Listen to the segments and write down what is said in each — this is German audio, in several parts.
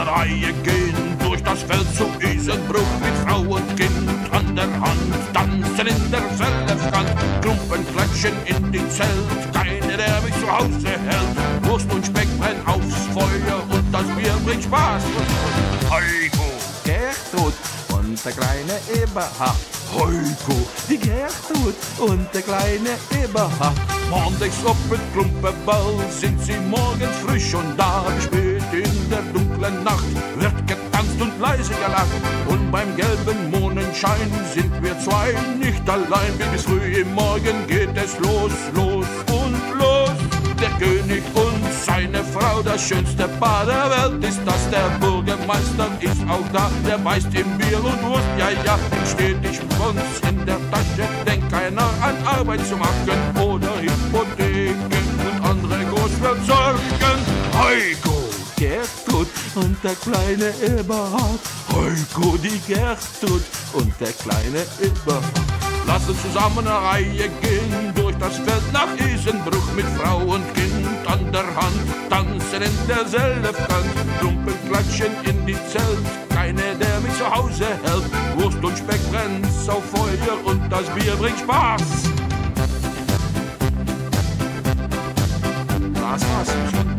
Reihe gehen durch das Feld zu Isenbruch mit Frau und Kind an der Hand, tanzen in der Sellerstrand, Klumpenklatschen in die Zelt, keiner, der mich zu Hause hält. Wurst und Speck brennen aufs Feuer und das Bier bringt Spaß. Heiko, Gertrud und der kleine Eberhard. Heiko, Die Gertrud und der kleine Eberhard. montags op het Klumpenbal sind sie morgens frisch und da. Spät in der dunklen Nacht wird getanzt und leise gelacht. Und beim gelben Mondenschein sind wir zwei nicht allein. Bis früh im Morgen geht es los, los und los. Der König und seine Frau, das schönste Paar der Welt ist das. Der Bürgermeister ist auch da, der beißt im Bier und Wurst. Ja, ja, ihm steht nicht uns in der Tasche, denkt keiner an Arbeit zu machen oder Hypotheken und andere Großweltsorgen. Heiko, Gertrud und der kleine Eberhard. Heiko, Die Gertrud und der kleine Eberhard. lass uns zusammen eine Reihe gehen durch das Feld nach Isenbruch mit Frau und Kind an der Hand, tanzen in der Sellerstrand, Klumpen klatschen in die Zelt, keiner, der mich zu Hause hält. Wurst und Speck brennt auf Feuer und das Bier bringt Spaß. Das war's schon.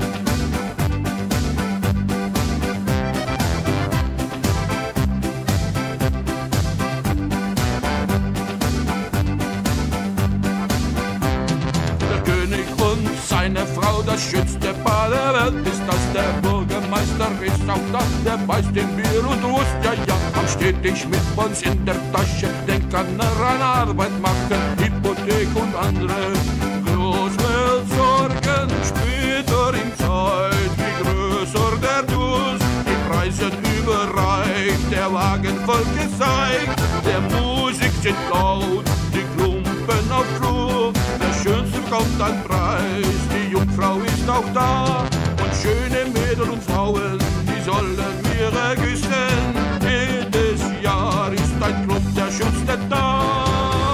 Seine Frau, das schönste Paar der Welt ist das. Der Bürgermeister ist auch da, der beißt in Bier und Wurst. Ja, ja, am stetig mit uns in der Tasche, denkt keiner an Arbeit machen, Hypothek und andere Großweltsorgen. Später in Zeit, wie größer der Durst, die Preise überreicht, der Wagen voll gezeigt, der Musik sind laut, die Klumpen auf Flur, der Schönste kommt ein Preis, die Jungfrau ist auch da. Und schöne Mädel und Frauen, die sollen wir küssen. Jedes Jahr ist ein Club der Schönste da.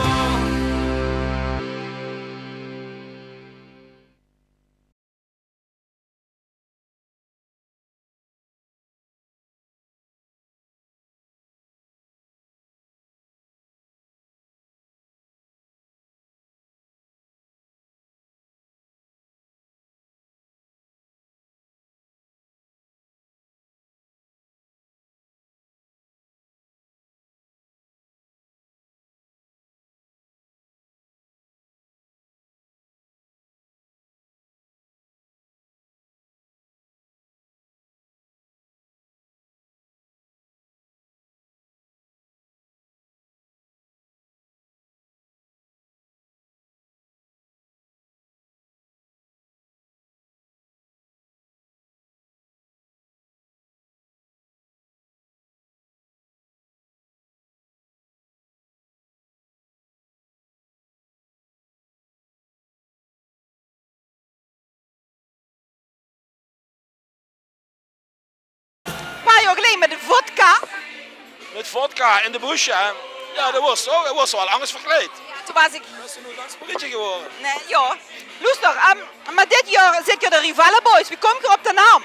Met de vodka. Met vodka in de busje. Ja, dat was wel anders verkleed. Ja, toen was ik... Dat is nu dan politie geworden. Nee, ja. Luister, maar dit jaar zit je de Rivella Boys. Wie komt er op de naam?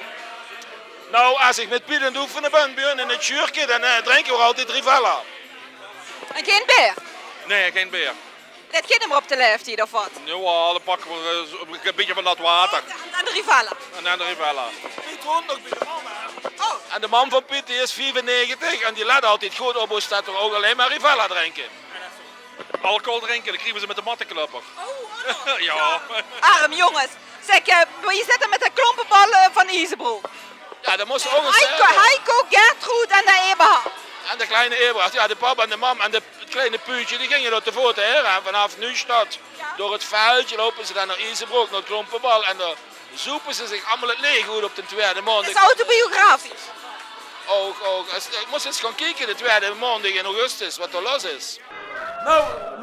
Nou, als ik met Piet en Doe van de band ben in het jurkje, dan drinken we altijd Rivella. En geen beer? Nee, geen beer. Let geen hem op de lijf hier of wat? Ja, dan pakken we een beetje van dat water. En de Rivella. En dan de Rivella. Piet woont nog bij de man, hè. Oh. En de man van Piet die is 94 en die let altijd goed op ons dat we ook alleen maar Rivella drinken. Alcohol drinken, dan krijgen ze met de mattenklapper. Oh, Ja. Arm jongens. Zeg, je zit er met de klompenbal van Isenbroek. Ja, dat moest ook eens Heiko, Gertrud en de Eberhard. En de kleine Eberhard, ja, de papa en de mam en de kleine puutje, die gingen door de voeten her. En vanaf Nieuwstad, door het veldje lopen ze dan naar Isenbroek, naar het klompenbal. En dan zoepen ze zich allemaal het leeggoed op de tweede maand. Dat is autobiografisch. Ook. Ik moest eens gaan kijken de tweede maandag in augustus, wat er los is. Nou,